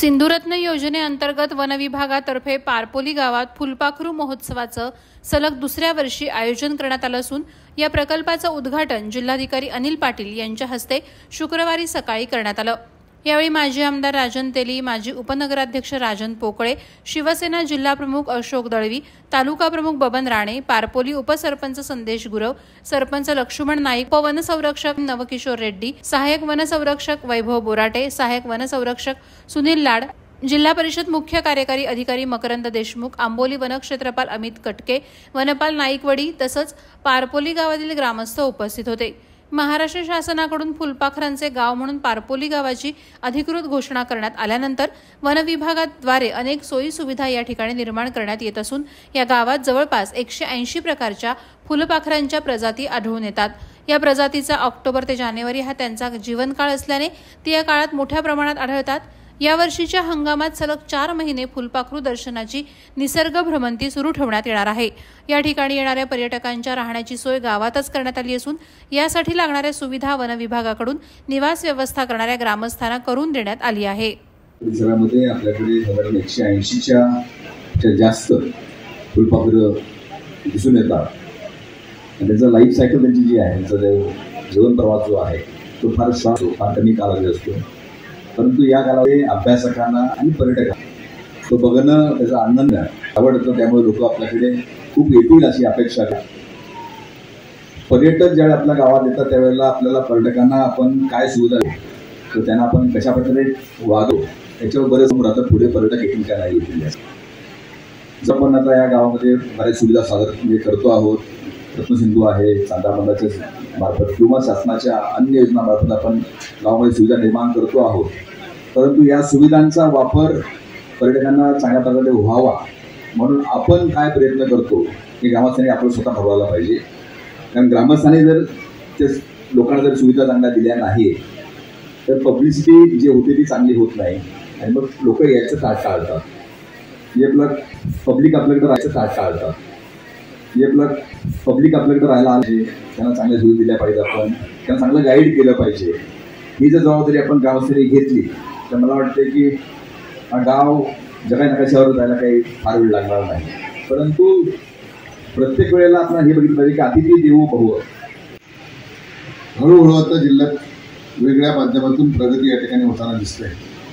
सिंधुरत्न योजनेअंतर्गत वनविभागातर्फे पारपोली गावात फुलपाखरू महोत्सवाचं सलग दुसऱ्या वर्षी आयोजन करण्यात आलं असून या प्रकल्पाचं उद्घाटन जिल्हाधिकारी अनिल पाटील यांच्या हस्ते शुक्रवारी सकाळी करण्यात आलं। यावेळी माजी आमदार राजन तेली, माजी उपनगराध्यक्ष राजन पोकळे, शिवसेना जिल्हाप्रमुख अशोक दळवी, तालुका प्रमुख बबन राणे, पारपोली उपसरपंच संदेश गुरव, सरपंच लक्ष्मण नाईक, उपवनसंरक्षक नवकिशोर रेड्डी, सहाय्यक वनसंरक्षक वैभव बोराटे, सहाय्यक वनसंरक्षक सुनील लाड, जिल्हा परिषद मुख्य कार्यकारी अधिकारी मकरंद देशमुख, आंबोली वनक्षेत्रपाल अमित कटके, वनपाल नाईकवडी तसंच पारपोली गावातील ग्रामस्थ उपस्थित होते। महाराष्ट्र शासनाकडून फुलपाखरांचे गाव म्हणून पारपोली गावाची अधिकृत घोषणा करण्यात आल्यानंतर वन विभागाद्वारे अनेक सोयी सुविधा या ठिकाणी निर्माण करण्यात येत असून या गावात जवळपास 180 प्रकारच्या फुलपाखरांच्या प्रजाती आढळून येतात। या प्रजातीचा ऑक्टोबर ते जानेवारी हा त्यांचा जीवनकाळ असल्याने ते या काळात मोठ्या प्रमाणात आढळतात। या वर्षीच्या हंगामात सलग 4 महिने फुलपाखरू दर्शनाची निसर्ग भ्रमंती सुरू ठेवण्यात येणार आहे। या ठिकाणी येणाऱ्या पर्यटकांच्या राहण्याची सोय गावातच करण्यात आली असून यासाठी लागणाऱ्या सुविधा वन विभागाकडून निवास व्यवस्था करणाऱ्या ग्रामस्थांना करून देण्यात आली आहे। परिसरामध्ये आपल्याकडे 180च्या जास्त फुलपाखरं दिसून येतात। त्याचा लाईफ सायकल त्यांची जी आहे, त्यांचा जीवन प्रवास जो आहे तो फार श्वास फार कमी कालावधी असतो, परंतु या कालावधी अभ्यासकांना आणि पर्यटकांना तो बघणं त्याचा आनंद आवडतो। त्यामुळे लोक आपल्याकडे खूप येतील अशी अपेक्षा करतात। पर्यटक ज्यावेळी आपल्या गावात येतात त्यावेळेला आपल्याला पर्यटकांना आपण काय सुविधा देतो, तर त्यांना आपण कशा प्रकारे वागतो याच्यावर बरेच राहतं। पुढे पर्यटक येतील का नाही येतील याचं आपण आता या गावामध्ये बऱ्याच सुविधा सादर करतो आहोत। रत्नसिंधू आहे, चांदा बंधाच्या मार्फत किंवा शासनाच्या अन्य योजनांमार्फत आपण गावामध्ये सुविधा निर्माण करतो आहोत, परंतु या सुविधांचा वापर पर्यटकांना चांगल्या प्रकारे व्हावा म्हणून आपण काय प्रयत्न करतो हे ग्रामस्थांनी आपण स्वतः ठरवायला पाहिजे। कारण ग्रामस्थांनी जर ते लोकांना जर सुविधा चांगल्या दिल्या नाही तर पब्लिसिटी जी होते ती चांगली होत नाही आणि मग लोक याचं टाळतात। जे आपलं पब्लिक आपल्याकडे राहायचं टाळतात, जे आपलं पब्लिक आपल्याकडे राहायला आले त्यांना चांगल्या सुविधा दिल्या पाहिजे, आपण त्यांना चांगलं गाईड केलं पाहिजे। ही जर जबाबदारी आपण ग्रामस्थांनी घेतली तर मला वाटतं की गाव जगाय नकाशावर जायला काही फार वेळ लागणार नाही। परंतु प्रत्येक वेळेला आपण हे बघितलं पाहिजे की अतिथी देवो भव। हळूहळू आता जिल्ह्यात वेगळ्या माध्यमातून प्रगती या ठिकाणी होताना दिसते।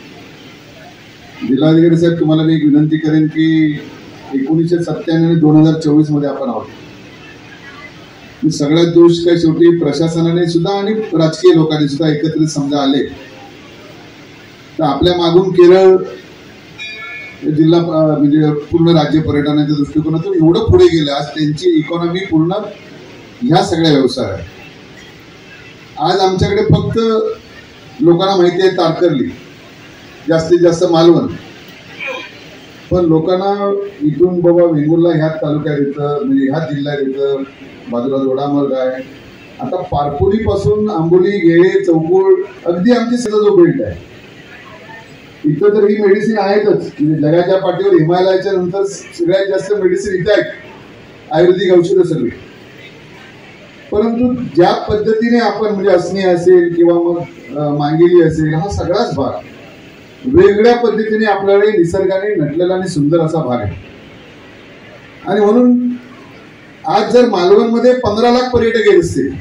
जिल्हाधिकारी साहेब, तुम्हाला मी एक विनंती करेन की 1997 आणि 2024 मध्ये आपण आहोत। सगळ्यात दोष काय शेवटी प्रशासनाने सुद्धा आणि राजकीय लोकांनी सुद्धा एकत्रित समजा आले तर आपल्या मागून केरळ जिल्हा म्हणजे पूर्ण राज्य पर्यटनाच्या दृष्टिकोनातून एवढं पुढे गेलं। आज त्यांची इकॉनॉमी पूर्ण ह्या सगळ्या व्यवसाय आहे। आज आमच्याकडे फक्त लोकांना माहिती आहे तारकर्ली, जास्तीत जास्त मालवण, पण लोकांना इथून बाबा वेंगुर्ला ह्या तालुक्यात येतं, म्हणजे ह्या जिल्ह्यात येतं, बाजूला दोडामार्ग आहे। आता पारपोली पासून आंबोली, गेळे, चौकुळ अगदी आमची सगळं जो बेल्ट आहे इथं तर ही मेडिसिन आहेतच। म्हणजे जगाच्या पाठीवर हिमालयाच्या नंतर सगळ्यात जास्त मेडिसिन इथे आहेत, आयुर्वेदिक औषधं सगळी। परंतु ज्या पद्धतीने आपण म्हणजे असणी असेल किंवा मग मांगिली असेल, हा सगळाच भाग वेगळ्या पद्धतीने आपल्याकडे निसर्गाने नटलेला आणि सुंदर असा भाग आहे। आणि म्हणून आज जर मालवणमध्ये 15 लाख पर्यटक येत असतील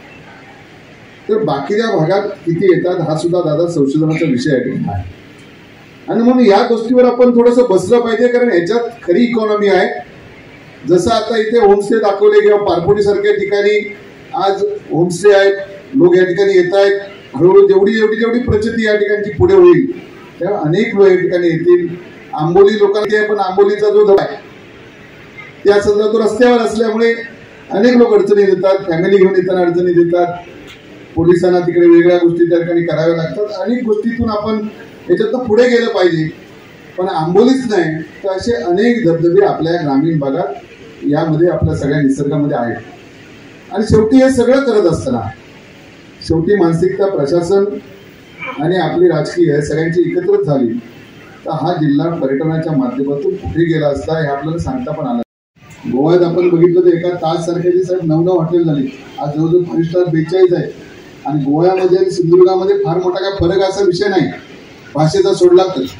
तर बाकीच्या भागात किती येतात हा सुद्धा दादा संशोधनाचा विषय आहे। आणि म्हणून या गोष्टीवर आपण थोडंसं बसलं पाहिजे, कारण याच्यात खरी इकॉनॉमी आहे। जसं आता इथे होमस्टे दाखवले किंवा पारपोली सारख्या ठिकाणी आज होमस्टे आहेत, लोक या ठिकाणी येत आहेत। हळूहळू जेवढी प्रचिती या ठिकाणची पुढे होईल तेव्हा अनेक लोक या ठिकाणी येतील। आंबोली लोकांना पण आंबोलीचा जो धबा आहे त्या सध्या तो रस्त्यावर असल्यामुळे अनेक लोक अडचणी देतात, फॅमिली घेऊन येताना अडचणी देतात, पोलिसांना तिकडे वेगळ्या गोष्टी त्या ठिकाणी कराव्या लागतात। अनेक गोष्टीतून आपण याच्यातनं पुढे गेलं पाहिजे। पण आंबोलीच नाही तर असे अनेक धबधबे आपल्या ग्रामीण भागात यामध्ये आपल्या सगळ्या निसर्गामध्ये आहेत। आणि शेवटी हे सगळं करत असताना शेवटी मानसिकता प्रशासन आणि आपली राजकीय सगळ्यांची एकत्रित झाली तर हा जिल्हा पर्यटनाच्या माध्यमातून कुठे गेला असता हे आपल्याला सांगता पण आलं। गोव्यात आपण बघितलं तर एका ताज सारख्याची साहेब 9 हॉटेल झाली, आज जवळजवळ 5 स्टार 42 आहे। आणि गोव्यामध्ये आणि सिंधुदुर्गामध्ये फार मोठा काय फरक असा विषय नाही, भाषेचा सोडला तर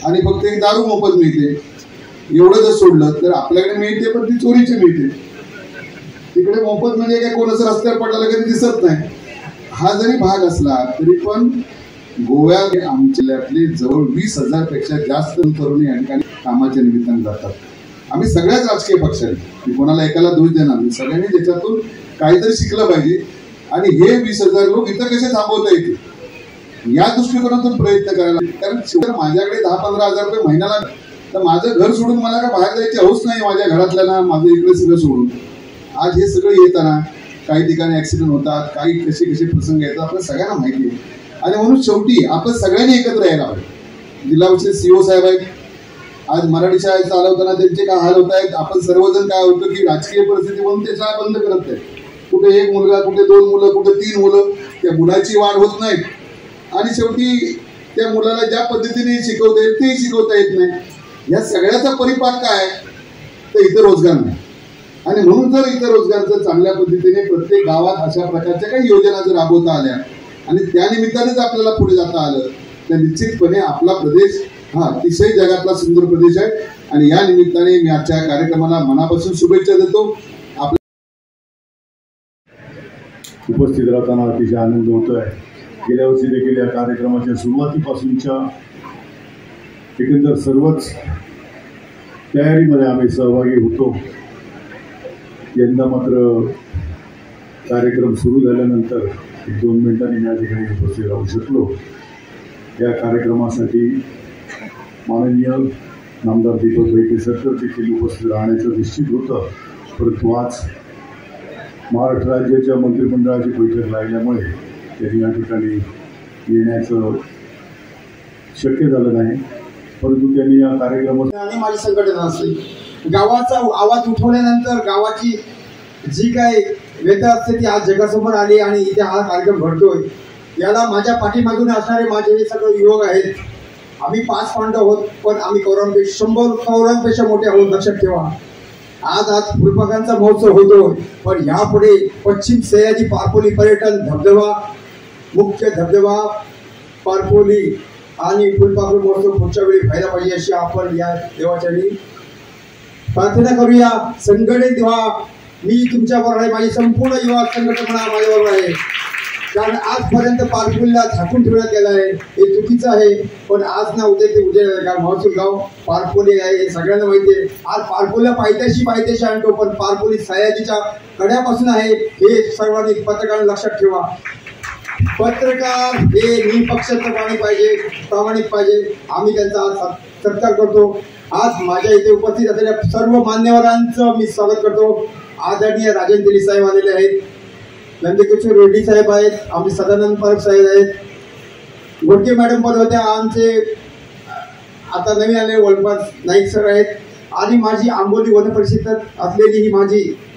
आणि फक्त एक दारू मोफत मिळते, एवढं जर सोडलं तर आपल्याकडे मिळते पण ती चोरीची मिळते. तिकडे मोफत म्हणजे काय कोण असं रस्त्यावर पडलेलं कधी दिसत नाही. हा जरी भाग असला तरी पण गोव्यात आमच्या जिल्ह्यातले जवळ 20,000 पेक्षा जास्त तरुण या ठिकाणी कामाच्या निमित्ताने जातात. आम्ही सगळ्याच राजकीय पक्षांनी, मी कोणाला एकाला दोष देणार नाही, सगळ्यांनी त्याच्यातून काहीतरी शिकलं पाहिजे. आणि हे 20,000 लोक इथं कसे थांबवता येतील या दृष्टिकोनातून प्रयत्न करायला. कारण माझ्याकडे 10-15 हजार रुपये महिन्याला, तर माझं घर सोडून मला काय बाहेर जायची हौस नाही माझ्या घरातल्या, माझं इकडे सगळं सोडून. आज हे सगळं येताना काही ठिकाणी ऍक्सिडेंट होतात, काही कसे कसे प्रसंग येतात आपल्या सगळ्यांना माहिती आहे. आणि म्हणून शेवटी आपण सगळ्यांनी एकत्र यायला हवं. जिल्हा परिषद सीओ साहेब आहेत, आज मराठी शाळा चालवताना त्यांचे काय हाल होत आहेत. आपण सर्वजण काय होतं की राजकीय परिस्थिती म्हणून ते शाळा बंद करत आहेत. कुठे एक मुलगा, कुठे 2 मुलं, कुठे 3 मुलं, त्या मुलाची वाढ होत नाही. आणि शेवटी त्या मुलाला ज्या पद्धतीने शिकवता येईल ते शिकवता येत नाही. या सगळ्याचा परिपाक काय तर इथं रोजगार नाही. आणि म्हणून जर इथं रोजगार जर चांगल्या पद्धतीने प्रत्येक गावात अशा प्रकारच्या काही योजना जर राबवता आल्या आणि त्या निमित्तानेच आपल्याला पुढे जाता आलं तर निश्चितपणे आपला प्रदेश हा अतिशय जगातला सुंदर प्रदेश आहे. आणि या निमित्ताने मी आजच्या कार्यक्रमाला मनापासून शुभेच्छा देतो. उपस्थित राहताना अतिशय आनंद होतोय. गेल्या वर्षी देखील या कार्यक्रमाच्या सुरुवातीपासूनच्या एकंदर सर्वच तयारीमध्ये आम्ही सहभागी होतो. यंदा मात्र कार्यक्रम सुरू झाल्यानंतर 1-2 मिनिटांनी मी या ठिकाणी उपस्थित राहू शकलो. या कार्यक्रमासाठी माननीय नामदार दीपक वैद्यसरकर देखील उपस्थित राहण्याचं निश्चित होतं, परंतु आज महाराष्ट्र राज्याच्या मंत्रिमंडळाची बैठक लागल्यामुळे त्यांनी या ठिकाणी येण्याचं शक्य झालं नाही. परंतु त्यांनी या कार्यक्रमात आणि माझी संघटना असते, गावाचा आवाज उठवल्यानंतर गावाची जी काय व्यथा असते ती आज जगासमोर आली आणि इथे हा कार्यक्रम घडतोय. याला माझ्या पाठीमागून असणारे माझे हे सगळे युवक आहेत. आम्ही 5 पांडव आहोत, पण आम्ही 100 कौरवांपेक्षा मोठे आहोत, लक्षात ठेवा. आज फुलपाखरांचा महोत्सव होतोय, पण यापुढे पश्चिम सह्याद्री पारपोली पर्यटन धबधबा, मुख्य धबधबा पारपोली आणि फुलपाखरू महोत्सव पुढच्या वेळी व्हायला पाहिजे अशी आपण या देवाच्या प्रार्थना करूया. संघटित व्हा. मी तुमच्याबरोबर आहे, माझी संपूर्ण युवा संघटना माझ्याबरोबर आहे. कारण आजपर्यंत पारपोलीला झाकून ठेवण्यात गेलं आहे, हे चुकीचं आहे. पण आज ना उद्या ते उद्या महसूल गाव पारपोली आहे हे सगळ्यांना माहिती आहे. आज पारपोलीला पायथ्याशी आणतो, पण पारपोली सह्याद्रीच्या कड्यापासून आहे हे सर्वांनी पत्रकारांनी लक्षात ठेवा. पत्रकार हे निपक्षपाती पाहिजे, प्रामाणिक पाहिजे. आम्ही त्यांचा आज सत्कार करतो. आज माझ्या इथे उपस्थित असलेल्या सर्व मान्यवरांचं मी स्वागत करतो. आदरणीय राजेंद्र दिली साहेब आलेले आहेत, नंदकिशोर रेड्डी साहेब आहेत, आमचे सदानंद पारख साहेब आहेत, गोडके मॅडम पण होत्या, आमचे आता नवीन आलेले वनपाल नाईक सर आहेत आणि माझी आंबोली वन परिषदेत असलेली ही माझी